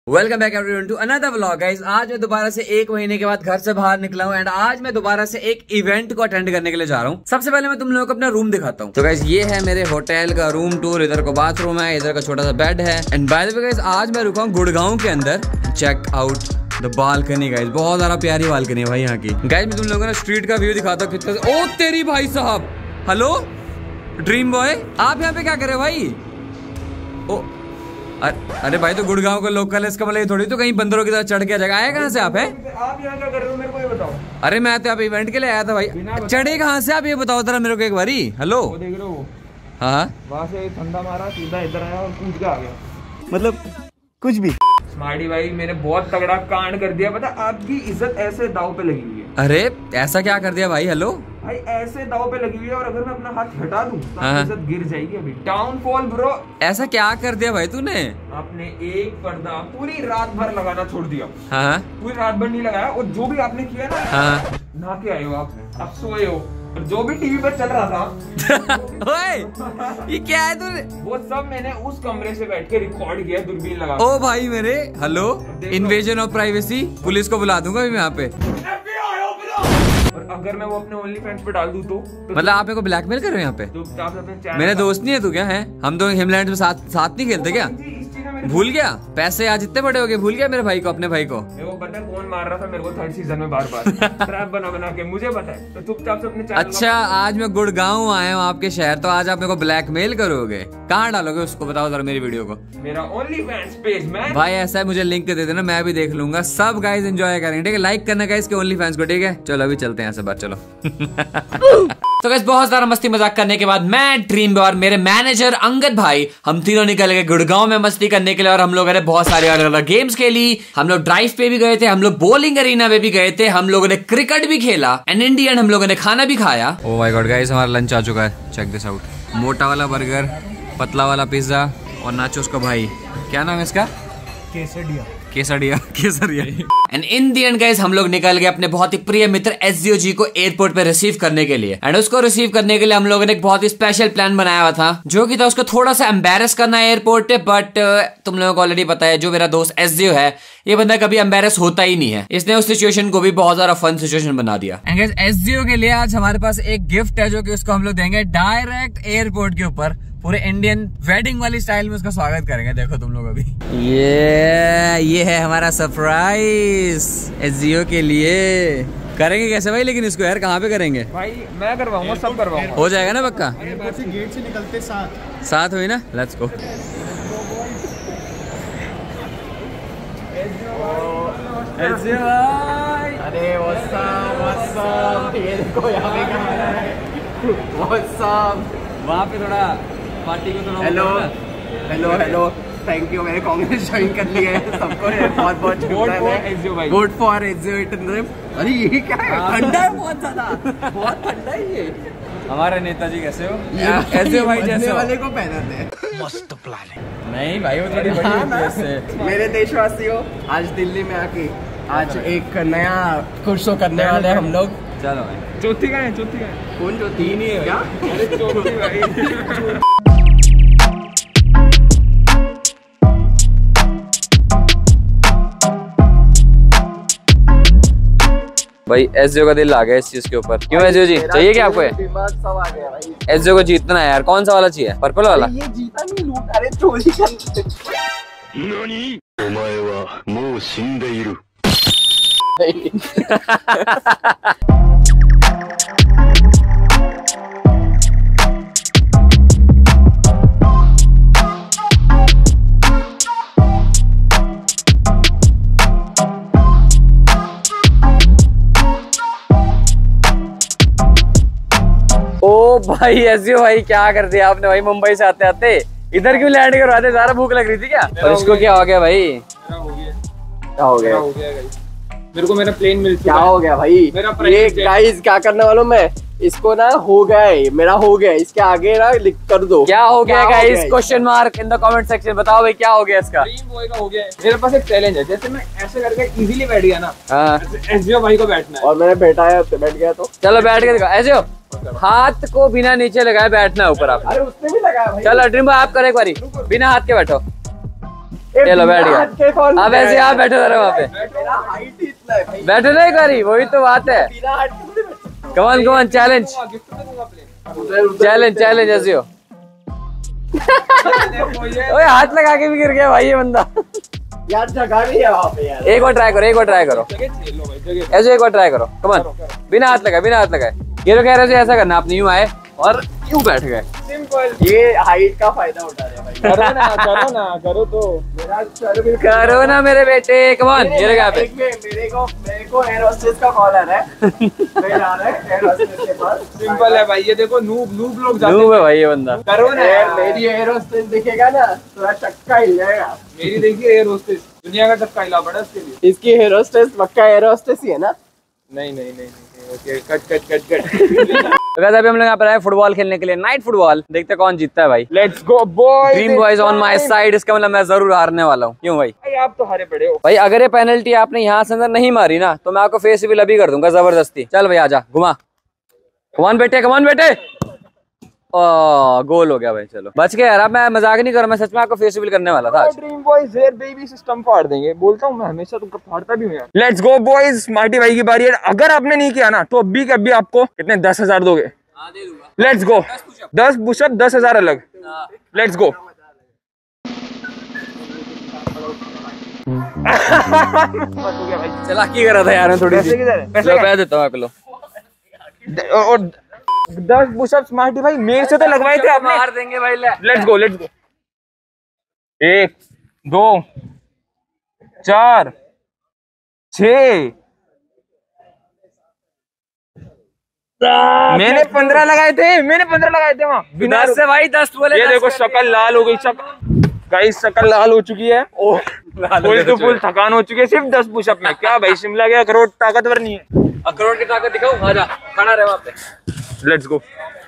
Welcome back everyone to another vlog guys. आज मैं दोबारा से 1 महीने के बाद घर से बाहर निकला हूँ एंड आज मैं दोबारा से एक इवेंट को अटेंड करने के लिए जा रहा हूँ। सबसे पहले मैं तुम लोगों को अपना रूम दिखाता हूँ। तो गाइस ये है मेरे होटल का रूम टूर। इधर को बाथरूम है, इधर का छोटा सा बेड है and by the way guys आज मैं रुका हूँ गुड़गांव के अंदर। Check out the balcony guys, बहुत ज्यादा प्यारी बालकनी है भाई यहाँ की। गाइस मैं तुम लोगों ने स्ट्रीट का व्यू दिखाता हूँ कितना। ओ तेरी भाई साहब, हेलो ड्रीम बॉय, आप यहाँ पे क्या कर रहे हो भाई? ओ अरे भाई तो गुड़गांव का लोकल है, इसका मतलब थोड़ी तो कहीं बंदरों की तरह चढ़ के जाएगा। आया कहाँ से आप? है आप यहाँ क्या कर रहे हो मेरे को ये बताओ। अरे मैं तो आप इवेंट के लिए आया था भाई। चढ़े कहाँ से आप ये बताओ जरा मेरे को एक बारी। हेलो देख रहे हो? हाँ वहाँ से ठंडा मारा, सीधा इधर आया और कूद के आ गया। मतलब कुछ भी। स्मार्टी भाई मैंने बहुत तगड़ा कांड कर दिया, पता आपकी इज्जत ऐसे दाव पे लगी हुई है। अरे ऐसा क्या कर दिया भाई? हेलो भाई ऐसे दाव पे लगी हुई है और अगर मैं अपना हाथ हटा दूं तो हाँ। इज्जत गिर जाएगी। अभी डाउनफॉल ब्रो। ऐसा क्या कर दिया भाई तूने? आपने एक पर्दा पूरी रात भर लगाना छोड़ दिया। हाँ पूरी रात भर नहीं लगाया और जो भी आपने किया ना, हाँ नहा के आए हो आप सोए हो और जो भी टीवी पर चल रहा था ओए ये क्या है तूने? वो सब मैंने उस कमरे से बैठ के रिकॉर्ड किया दूरबीन लगा। ओ भाई मेरे, hello invasion of privacy, police को बुला दूंगा मैं यहाँ पे। और अगर मैं वो अपने ओनली फैंस पे डाल दूं तो मतलब आप मेरे को ब्लैकमेल कर रहे हो यहाँ पे? तो आप अपने चैनल मेरे दोस्त नहीं है तू क्या है? हम दोनों हिमलैंड में साथ नहीं खेलते क्या? भूल गया? पैसे आज इतने बड़े हो गए, भूल गया मेरे भाई को, अपने भाई को। मेरे को पता है कौन मार रहा था मेरे को थर्ड सीजन में बार बार ट्रैप बना के, मुझे पता है। तो चुपचाप से अपने चैनल। अच्छा आज मैं गुड़गांव आया हूँ आपके शहर, तो आज आप मेरे को ब्लैकमेल करोगे? कहाँ डालोगे उसको बताओ जरा मेरी वीडियो को। मेरा ओनली फैंस पेज में भाई ऐसा है, मुझे लिंक दे देना, मैं भी देख लूंगा। सब गाइस एंजॉय करेंगे, ठीक है? लाइक करना गाइस के ओनली फैंस को, ठीक है? चलो अभी चलते हैं यहाँ से बात, चलो। तो गाइस बहुत सारा मस्ती मजाक करने के बाद मैं, ड्रीम और मेरे मैनेजर अंगद भाई, हम तीनों निकल गए गुड़गांव में मस्ती करने के लिए। और हम लोगों ने बहुत सारे अलग अलग गेम्स खेली। हम लोग ड्राइव पे भी गए थे, हम लोग बॉलिंग अरीना पे भी गए थे, हम लोगों ने क्रिकेट भी खेला एंड इंडियन हम लोगों ने खाना भी खाया। ओह माय गॉड गाइस हमारा लंच आ चुका है, चेक दिस आउट। मोटा वाला बर्गर, पतला वाला पिज्जा और नाचोस का भाई, क्या नाम है इसका? Kesariya and in the end guys हम लोग निकल गए अपने बहुत ही प्रिय मित्र एसजीओ जी को एयरपोर्ट पे रिसीव करने के लिए। एंड उसको रिसीव करने के लिए हम लोगों ने एक बहुत ही स्पेशल प्लान बनाया हुआ था, जो कि था उसको थोड़ा सा एम्बेरस करना है एयरपोर्ट पे। बट तुम लोगों को ऑलरेडी पता है, जो मेरा दोस्त एसजीओ है ये बंदा कभी एम्बेरस होता ही नहीं है। इसने उस सिचुएशन को भी बहुत ज्यादा फन सिचुएशन बना दिया। एंड गाइस एसजीओ के लिए आज हमारे पास एक गिफ्ट है, जो कि उसको हम लोग देंगे डायरेक्ट एयरपोर्ट के ऊपर। पूरे इंडियन वेडिंग वाली स्टाइल में उसका स्वागत करेंगे। देखो तुम लोग अभी ये है हमारा सरप्राइज एसजीओ के लिए। करेंगे कैसे भाई लेकिन इसको यार, कहाँ पे करेंगे भाई? मैं करवाऊंगा, सब करवाऊंगा। हो जाएगा ना पक्का? गेट से निकलते साथ हुई ना, लेट्स गो। अरे व्हाट्स अप, ये देखो यहाँ पे क्या है। व्हाट्स अप, वहाँ पे थोड़ा पार्टी को थोड़ा हेलो थैंक यू, मैंने कांग्रेस ज्वाइन कर लिया है। सबको बहुत बहुत वोट फॉर एसजीओ। अरे ये क्या है? ठंडा है बहुत ज्यादा, बहुत ठंडा है ये। हमारे नेताजी कैसे हो? एसजीओ भाई जैसे वाले को पहनाते हैं। मस्त प्लान है। नहीं भाई वो थोड़ी बड़ी होती है। मेरे देशवासियों, आज दिल्ली में आके आज एक नया कुछ तो करने वाले हैं हम लोग। चलो भाई, चौथी का है, चौथी का है। कौन जो तीन ही है क्या? अरे चौथी भाई। भाई एसजीओ का दिल आ गया इस चीज के ऊपर। क्यों एसजीओ जी, चाहिए क्या आपको? दिमाग सब आ गया भाई। एसजीओ को जीतना है यार। कौन सा वाला चाहिए? पर्पल वाला? ये जीता नहीं, लूट। अरे चोरी कर। ओ भाई एसजीओ भाई क्या कर दिया आपने भाई? मुंबई से आते आते इधर क्यों लैंड करवाते? ज़्यादा भूख लग रही थी क्या? और इसको क्या हो गया भाई? क्या हो गया? मेरे को मेरा प्लेन मिल चुका क्या हो गया भाई? मेरा ये गाइस क्या करने वालों मैं इसको ना, हो गया है मेरा, हो गया। इसके आगे ना लिख कर दो क्या हो गया guys, question mark in the comment section. बताओ भाई क्या हो गया इसका? ड्रीम बॉय का हो गया है। मेरे पास एक चैलेंज है, जैसे मैं ऐसे करके इजीली बैठ गया ना, हाँ एसजीओ भाई को बैठना है। और मैंने बैठ गया तो चलो बैठ के दिखाओ। एसजीओ हाथ को बिना नीचे लगाए बैठना ऊपर आप। अरे उसने भी लगाया भाई। चलो ड्रीम भाई आप करो एक बारी, बिना हाथ के बैठो। चलो बैठ गया। अब ऐसे आप बैठे रहे वहाँ पे, बैठे नहीं करी, वही तो बात है। Come on come on challenge challenge challenge ऐसे हो। ओए हाथ लगा के भी गिर गया भाई ये बंदा यार। जगह नहीं है वहाँ पे यार। एक बार ट्राई करो, एक बार ट्राई करो ऐसे, एक बार ट्राई करो। कमान बिना हाथ लगाए, बिना हाथ लगाए। ये तो कह रहे थे ऐसा करना, आप यूं आए और यूं बैठ गए। सिंपल। ये हाइट का फायदा उठा रहे भाई। करो तो मेरा सर भी करो ना मेरे बेटे। कमान ये लगा पे। मेरे को एयर होस्टेस का कॉल आ रहा है। मैं जा रहा है एयर होस्टेस के पास। सिंपल है भाई, ये देखो नूब लोग जाते नूब है भाई ये बंदा। करो ना यार। मेरी एयर होस्टेस दिखेगा ना थोड़ा चक्का हिल जाएगा। मेरी देखिए एयर होस्टेस, दुनिया का चक्का हिला पड़ा इसके लिए। इसकी एयर होस्टेस पक्का एयर होस्टेस ही है ना? नहीं ओके, कट। तो गाइस अभी हम लोग यहाँ पर आए फुटबॉल खेलने के लिए, नाइट फुटबॉल। देखते कौन जीतता है भाई। Let's go boys. Dream boys on my side. इसका मतलब मैं जरूर हारने वाला हूँ। क्यों भाई? आप तो हारे पड़े हो भाई। अगर ये पेनल्टी आपने यहाँ से अंदर नहीं मारी ना तो मैं आपको फेस रिवील अभी कर दूंगा जबरदस्ती। चल भाई आजा, घुमा। कमान बेटे, कमान बेटे। गोल हो गया भाई। चलो बच गया यार। अब मैं मजाक नहीं कर रहा, मैं सच में आपको फेस रिवील करने वाला था। Dream boys here baby system फाड़ देंगे, बोलता हूँ मैं हमेशा, तुमको फाड़ता भी हूँ यार। लेट्स गो बॉयज, स्मार्टी भाई की बारी है। अगर आपने नहीं किया ना तो अभी के अभी आपको कितने 10,000 दोगे? Let's go. 10 पुशअप 10,000 अलग। Let's go. चालाकी कर रहा था यार मैं थोड़ी सी। पैसे देता हूँ लो। और 10 पुशअप स्मार्टी भाई मेरे से तो लगवाए थे आपने। मार देंगे भाई। Let's go 1 2 4 6। मैंने 15 लगाए थे, वहाँ बिना 10 से भाई 10 बोले। ये देखो शक्ल लाल हो गई। गाइस शक्ल लाल हो चुकी है। फुल थकान हो चुकी है सिर्फ 10 पुशअप में। क्या भाई शिमला के अखरोट ताकतवर नहीं है? अखरोट की ताकत दिखाओ। आजा, खड़ा रहे वहाँ पे। Let's go.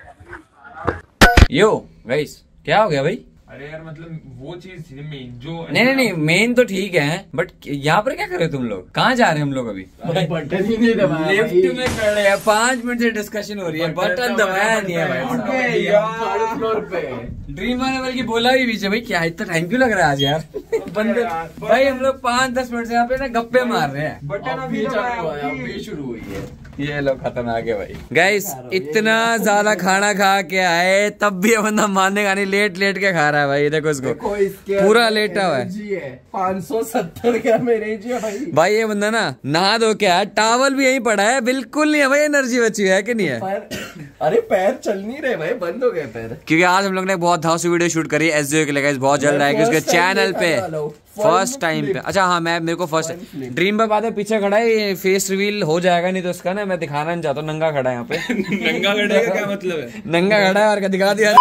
यो गाइस क्या हो गया भाई? अरे यार मतलब वो चीज थी मेन जो। नहीं मेन तो ठीक है, बट यहाँ पर क्या कर रहे हो तुम लोग? कहाँ जा रहे हैं हम लोग अभी? बटन ही नहीं दबाया। लिफ्ट में खड़े हैं, 5 मिनट से डिस्कशन हो रही है, बटन दबाया नहीं है भाई। फ्लोर पे ड्रीम वाले बल्कि बोला भी पीछे भाई क्या इतना टाइम क्यों लग रहा है आज यार? बंदे भाई हम लोग 5-10 मिनट से यहाँ पे ना गप्पे मार रहे हैं। बटन अभी शुरू हुई है। ये लोग खतरनाक है भाई। गाइस इतना ज्यादा खाना खा के आए तब भी ये बंदा मानेगा नहीं, लेट के खा रहा है भाई। देखो इसको पूरा लेटा हुआ है। 570 का एनर्जी है भाई। ये बंदा ना नहा धो के आया, टावल भी यहीं पड़ा है, बिल्कुल नहीं है भाई एनर्जी बची है कि नहीं है? अरे पैर चल नहीं रहे भाई, बंद हो गए पैर। क्योंकि आज हम लोग ने बहुत धांसू वीडियो शूट करी है SJO के लिए। बहुत जल्द आएगी उसके चैनल पे, फर्स्ट टाइम पे। अच्छा हाँ, मैं मेरे को फर्स्ट ड्रीम पे बाद में पीछे खड़ा है, फेस रिवील हो जाएगा नहीं तो उसका ना मैं दिखाना नहीं चाहता हूँ। नंगा खड़ा है यहाँ पे। नंगा खड़े का क्या मतलब है? नंगा खड़ा है और क्या दिखा दिया?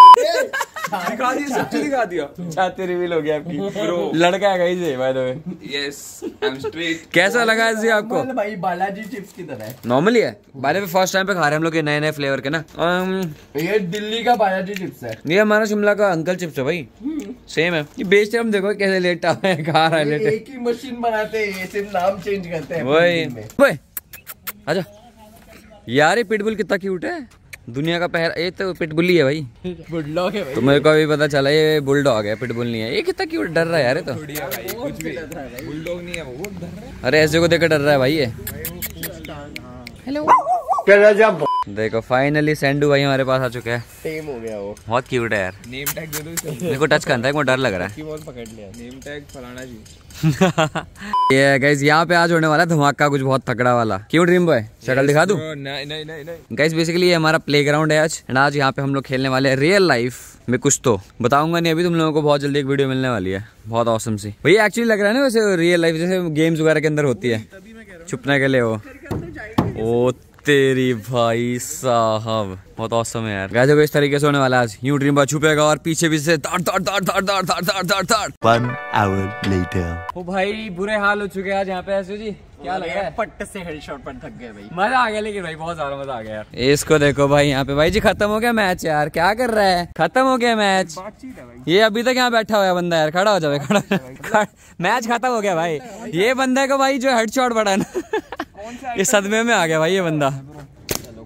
दिखा दिया। छाती रिवील हो गया आपकी। लड़का है कहीं से by the way. Yes I am straight. कैसा लगा इससे आपको? भाई बालाजी चिप्स की तरह है। नॉर्मली है by the way, first time पे खा रहे हैं हम लोग ये नए फ्लेवर के ना। ये दिल्ली का बालाजी चिप्स है। ये हमारा शिमला का अंकल चिप्स है भाई, सेम है। ये बेचते हम देखो कैसे लेटा हुआ है, खा रहा है लेटे। एक ही मशीन बनाते हैं, सिर्फ नाम चेंज करते हैं। वही आजा यार। ये पिटबुल कितना क्यूट है, दुनिया का पहला। ये तो पिटबुल ही है भाई, बुलडॉग है भाई। तो मेरे को अभी पता चला ये बुलडॉग है, पिटबुल नहीं है। ये कितना क्यूट डर रहा है यार। ये तो कुछ भी बुलडॉग नहीं है वो, डर रहा है। अरे ऐसे को देखकर डर रहा है भाई ये। हेलो देखो फाइनली सैंडू भाई हमारे पास आ चुके हैं। टेम हो गया वो, बहुत क्यूट है यार। नेम टैग दे दो इसको। मेरे को टच करना है, मुझे डर लग रहा है। कीबोर्ड पकड़ लिया। नेम टैग फलाना जी। ये गाइस यहाँ पे आज होने वाला है धमाका कुछ बहुत तगड़ा वाला। क्यों ड्रीम बॉय शक्ल दिखा दूं? नहीं। गाइस बेसिकली ये हमारा प्लेग्राउंड है आज, एंड आज यहाँ पे हम लोग खेलने वाले हैं रियल लाइफ में कुछ। तो बताऊंगा नहीं अभी, तुम लोगों को बहुत जल्दी एक वीडियो मिलने वाली है, बहुत ऑसम सी। भैया एक्चुअली लग रहा है ना वैसे रियल लाइफ जैसे गेम्स वगैरह के अंदर होती है, छुपने के लिए वो। ओ तेरी भाई साहब बहुत औसम है यार। गाइस देखो इस तरीके से होने वाला आज। यूं ड्रीम बॉय छुपेगा और पीछे भी से ताड़ ताड़ ताड़ ताड़ ताड़ ताड़ ताड़ ताड़ ताड़। 1 hour later. ओ भाई बुरे हाल हो चुके हैं आज यहाँ पे। ऐसे जी क्या लग रहा है? पट्ट से हेडशॉट पर थक गए भाई। मजा आ गया लेकिन भाई बहुत ज्यादा मजा आ गया यार। इसको देखो भाई यहाँ पे। भाई जी खत्म हो गया मैच यार, क्या कर रहा है? खत्म हो गया मैच। ये अभी तक यहाँ बैठा हुआ है बंदा यार। खड़ा हो जाए, खड़ा। मैच खत्म हो गया भाई। ये बंदे को भाई जो हेडशॉट पड़ा है ना, ये सदमे में आ गया भाई ये बंदा।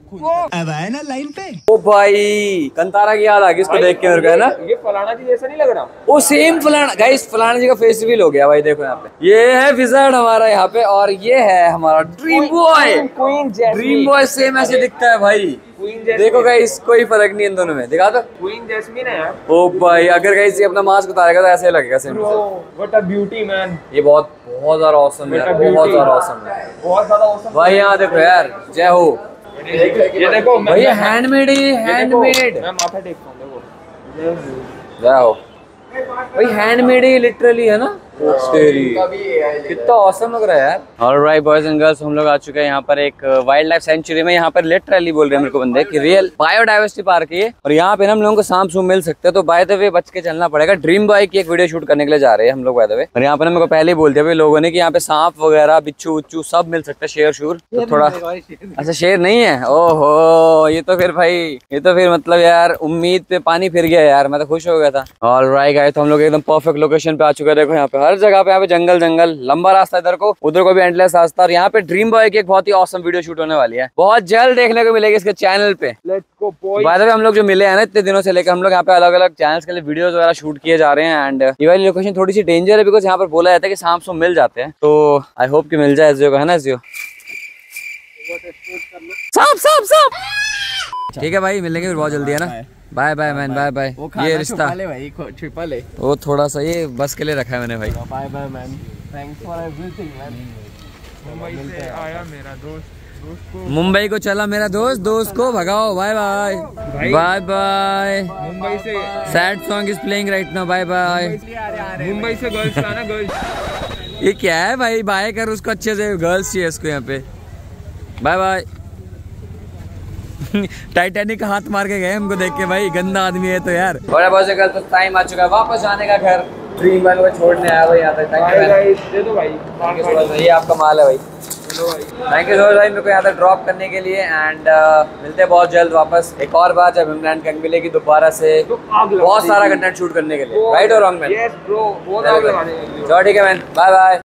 अब आए ना लाइन पे। ओ भाई कंतारा की याद आ गई इसको देख के मेरे को, है ना? ये फलाना जी जैसा नहीं लग रहा? वो सेम फलाना गाइस, फलाना जी का फेस रिवील हो गया भाई। देखो यहाँ पे ये है विजार्ड हमारा यहाँ पे, और ये है हमारा dream boy. Queen dream boy same ऐसे दिखता है भाई। देखो गाइस कोई फर्क नहीं इन दोनों में, दिखा दो। क्वीन जैस्मीन है यार। ओ भाई अगर गाइस ये अपना मास्क उतारेगा तो ऐसे लगेगा same. What a beauty man. ये बहुत ज्यादा ऑसम है, बहुत ज्यादा ऑसम है, बहुत ज्यादा awesome। भाई। यहाँ देखो यार, जय हो। ये देखो भाई हैंडमेड है, हैंडमेड। मैं माथा टेकता हूँ, देखो जय हो भाई, हैंडमेड है लिटरली, है ना? कितना ऑसम लग रहा है यार। ऑलराइट बॉयज एंड गर्ल्स, हम लोग आ चुके हैं यहाँ पर एक वाइल्ड लाइफ सेंचुरी में। यहाँ पर लिटरली बोल रहे हैं मेरे को बंदे कि रियल बायोडाइवर्सिटी पार्क है और यहाँ पे ना हम लोगों को सांप सूप मिल सकते हैं। तो बाय द वे बच के चलना पड़ेगा। ड्रीम बॉय की एक वीडियो शूट करने के लिए जा रहे हैं हम लोग बाय द वे। और यहाँ पे ना मेरे को पहले ही बोल दिया भाई लोगों ने कि यहाँ पे सांप वगैरह, बिच्छू उच्चू सब मिल सकता है, शेर शूर। तो थोड़ा अच्छा शेर नहीं है, ओहो ये तो फिर भाई, ये तो फिर मतलब यार उम्मीद पे पानी फिर गया यार, मैं तो खुश हो गया था। ऑलराइट गाइस, तो हम लोग एकदम परफेक्ट लोकेशन पे आ चुके हैं। देखो यहाँ पे हर जगह पे, यहाँ पे जंगल जंगल, लंबा रास्ता इधर को, उधर को भी एंडलेस रास्ता। और यहाँ पे ड्रीम बॉय की एक बहुत ही ऑसम वीडियो शूट होने वाली है, बहुत जल्द देखने को मिलेगी इसके चैनल पे। Let's go boy. By the way हम लोग जो मिले हैं ना इतने दिनों से लेकर, हम लोग यहाँ पे अलग अलग चैनल्स के लिए वीडियोस वगैरह शूट किए जा रहे हैं। एंड ये वाली लोकेशन थोड़ी सी डेंजर है बिकॉज यहाँ पर बोला जाता है कि सांप सूप मिल जाते हैं। तो आई होप कि मिल जाए एसजीओ का, है ना एसजीओ? सांप सांप सांप। ठीक है भाई, मिलेंगे फिर बहुत जल्दी, है ना? Bye bye man, bye bye. ये रिश्ता छिपा ले। वो थोड़ा सा ये बस के लिए रखा है मैंने भाई। Bye bye man, thanks for everything man. Mumbai से आया मेरा दोस्त को, मुंबई को चला मेरा दोस्त, दोस्त को भगाओ। Bye bye bye bye. Mumbai से sad song is playing right now. Bye bye. Mumbai से गर्ल्स लाना, गर्ल्स। ये क्या है भाई? बाय कर उसको अच्छे से, गर्ल्स चाहिए इसको यहाँ पे। Bye bye. टाइटैनिक का हाथ मार के गए हमको देख के भाई, गंदा आदमी है तो यार। बड़ा बहुत जगह तो टाइम आ चुका है वापस जाने का घर। ड्रीम बॉय को छोड़ने आया भाई यहाँ तक। दे दो भाई, ये आपका माल है भाई। थैंक यू सो मच भाई मेरे को यहाँ तक ड्रॉप करने के लिए। एंड मिलते हैं बहुत जल्द वापस एक और बार जब इमरान कंग मिलेगी दोबारा से बहुत सारा कंटेंट शूट करने के लिए। राइट और रॉन्ग मैन? यस ब्रो, बहुत आग लगाने। चलो ठीक है मैन, बाय बाय।